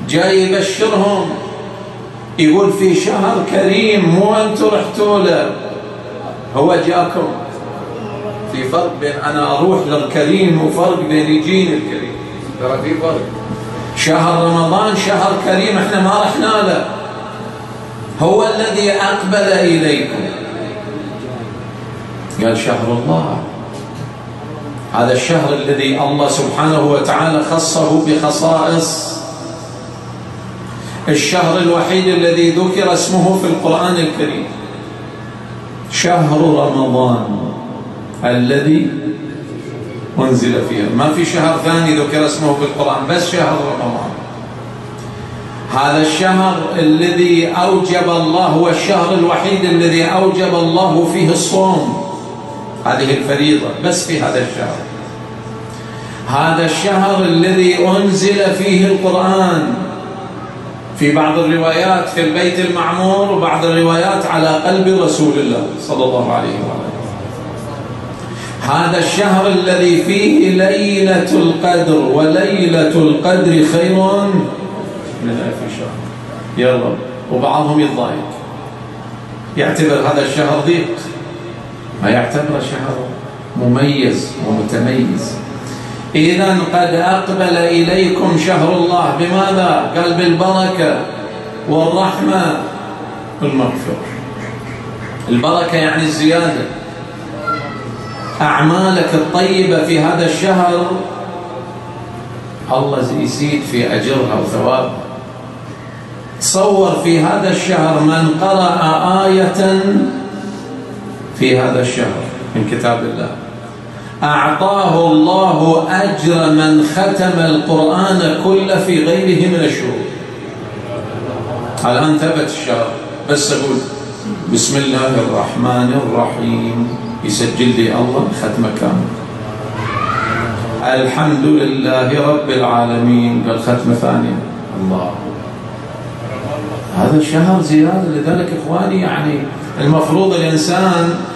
جاي يبشرهم، يقول في شهر كريم مو أنتم رحتوا له، هو جاكم. في فرق بين أنا أروح للكريم وفرق بين يجيني الكريم، ترى في فرق. شهر رمضان شهر كريم، احنا ما رحنا له، هو الذي أقبل إليكم. قال شهر الله، هذا الشهر الذي الله سبحانه وتعالى خصه بخصائص، الشهر الوحيد الذي ذكر اسمه في القرآن الكريم، شهر رمضان الذي أنزل فيه. ما في شهر ثاني ذكر اسمه في القرآن، بس شهر رمضان. هذا الشهر الذي أوجب الله، هو الشهر الوحيد الذي أوجب الله فيه الصوم، هذه الفريضة بس في هذا الشهر. هذا الشهر الذي أنزل فيه القرآن، في بعض الروايات في البيت المعمور، وبعض الروايات على قلب رسول الله صلى الله عليه وسلم. هذا الشهر الذي فيه ليلة القدر، وليلة القدر خير من 1000 شهر. يا رب. وبعضهم يتضايق، يعتبر هذا الشهر ضيق، ما يعتبر شهر مميز ومتميز. إذن قد أقبل إليكم شهر الله بماذا؟ قال بالبركة والرحمة والمغفرة. البركة يعني الزيادة، أعمالك الطيبة في هذا الشهر الله يزيد في أجرها وثوابها. تصور في هذا الشهر من قرأ آية في هذا الشهر من كتاب الله أعطاه الله أجر من ختم القرآن كله في غيره من الشهور. الآن ثبت الشهر، بس أقول بسم الله الرحمن الرحيم يسجل لي الله ختمة كاملة. الحمد لله رب العالمين قال ختمة ثانية. الله، هذا الشهر زيادة. لذلك إخواني يعني المفروض الإنسان